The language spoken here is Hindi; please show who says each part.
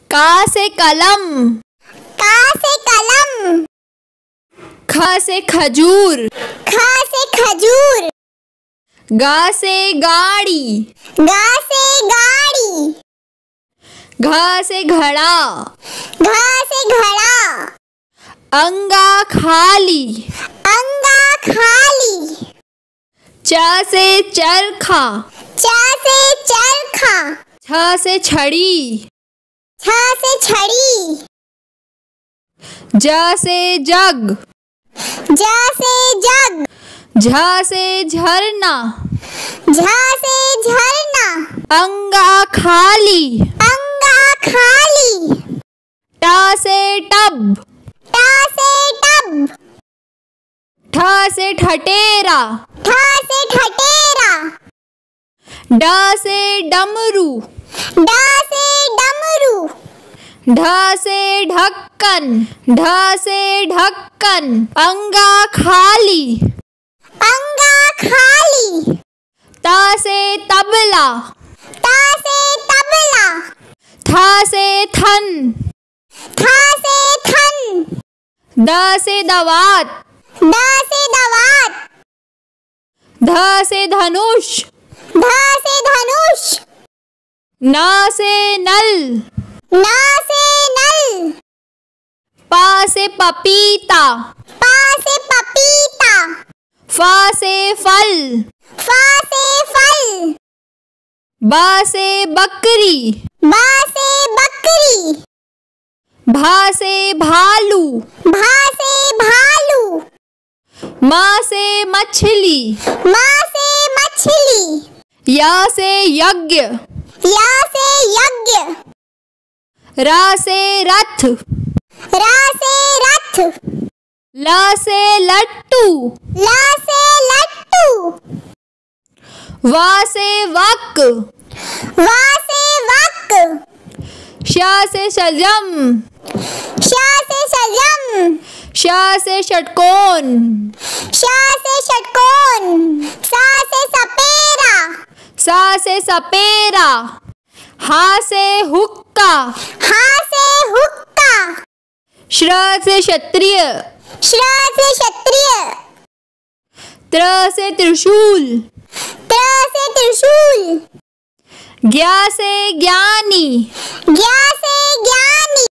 Speaker 1: का से कलम,
Speaker 2: का से कलम।
Speaker 1: ख से खजूर,
Speaker 2: ख से खजूर।
Speaker 1: गा से गाड़ी,
Speaker 2: गा से गाड़ी।
Speaker 1: घ से घड़ा,
Speaker 2: घ से घड़ा।
Speaker 1: अंगा खाली,
Speaker 2: अंगा खाली।
Speaker 1: च से चरखा,
Speaker 2: च से चरखा।
Speaker 1: छ से छड़ी,
Speaker 2: छ से छड़ी।
Speaker 1: ज से जग,
Speaker 2: ज से जग।
Speaker 1: झ से झरना,
Speaker 2: झ से झरना।
Speaker 1: अंगा खाली,
Speaker 2: अंगा खाली।
Speaker 1: ट से टब,
Speaker 2: ट से टब।
Speaker 1: ठ से ठटेरा,
Speaker 2: ठ से ठटेरा।
Speaker 1: ड से डमरू,
Speaker 2: ड से डमरू।
Speaker 1: ढ से ढक्कन, ढ से ढक्कन। अंगा खाली,
Speaker 2: अंगा खाली।
Speaker 1: त से तबला,
Speaker 2: त से तबला।
Speaker 1: थ से थन,
Speaker 2: थ से थन।
Speaker 1: द से दवात,
Speaker 2: द से दवात।
Speaker 1: ध से धनुष,
Speaker 2: ध से धनुष।
Speaker 1: न से नल,
Speaker 2: न से नल।
Speaker 1: प से पपीता,
Speaker 2: प से पपीता।
Speaker 1: फ से फल,
Speaker 2: फ से फल।
Speaker 1: ब से बकरी,
Speaker 2: ब से बकरी।
Speaker 1: भ से भालू,
Speaker 2: भ से भालू।
Speaker 1: म से मछली,
Speaker 2: म से मछली।
Speaker 1: य से यज्ञ,
Speaker 2: य से यज्ञ।
Speaker 1: र से रथ,
Speaker 2: र से रथ।
Speaker 1: ल से लट्टू,
Speaker 2: ल से लट्टू।
Speaker 1: व से वक,
Speaker 2: व से वक।
Speaker 1: श से शलजम,
Speaker 2: श से शलजम।
Speaker 1: श से षटकोण,
Speaker 2: श से षटकोण। स से सपेरा।
Speaker 1: स से सपेरा। ह से हुक्का,
Speaker 2: ह से हुक्का।
Speaker 1: श्र से क्षत्रिय,
Speaker 2: श्र से क्षत्रिय।
Speaker 1: त्र से त्रिशूल,
Speaker 2: त्र से त्रिशूल।
Speaker 1: ज्ञ से ज्ञानी,
Speaker 2: ज्ञ से ज्ञानी।